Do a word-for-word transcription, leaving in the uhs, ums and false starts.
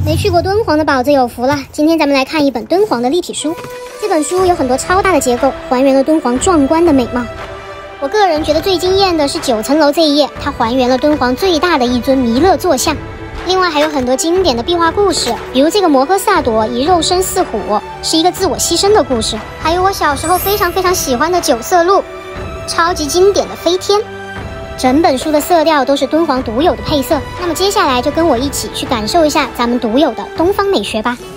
没去过敦煌的宝子有福了。今天咱们来看一本敦煌的立体书，这本书有很多超大的结构，还原了敦煌壮观的美貌。我个人觉得最惊艳的是九层楼这一页，它还原了敦煌最大的一尊弥勒坐像。另外还有很多经典的壁画故事，比如这个摩诃萨埵以肉身似虎，是一个自我牺牲的故事。还有我小时候非常非常喜欢的九色鹿，超级经典的飞天。整本书的色调都是敦煌独有的配色，那么接下来就跟我一起去感受一下咱们独有的东方美学吧。